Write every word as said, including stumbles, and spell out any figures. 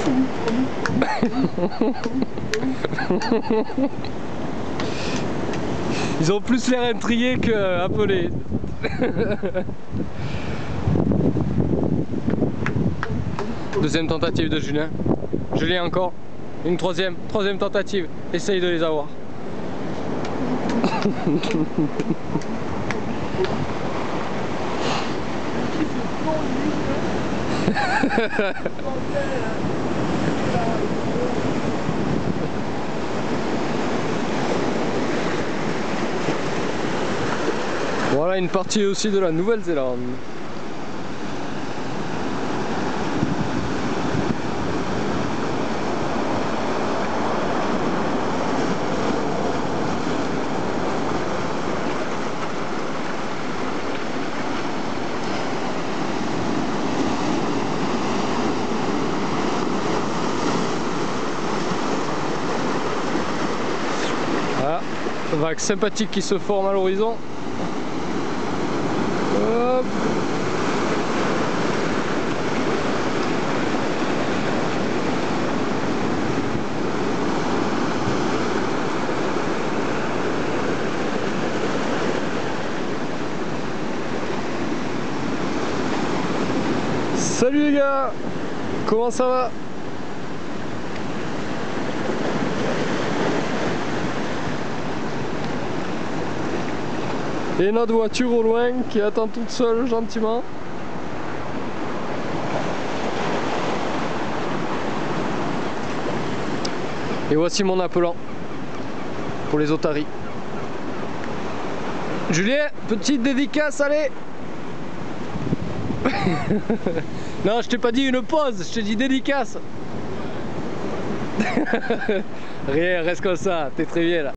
Ils ont plus l'air intrigués qu'appelés. Deuxième tentative de Julien. Julien encore. Une troisième. Troisième tentative. Essaye de les avoir. Voilà une partie aussi de la Nouvelle-Zélande. Voilà, un vague sympathique qui se forme à l'horizon. Hop. Salut les gars, comment ça va? Et notre voiture au loin qui attend toute seule gentiment. Et voici mon appelant pour les otaries. Julien, petite dédicace, allez. Non, je t'ai pas dit une pause, je t'ai dit dédicace. Rien, reste comme ça, t'es très bien là.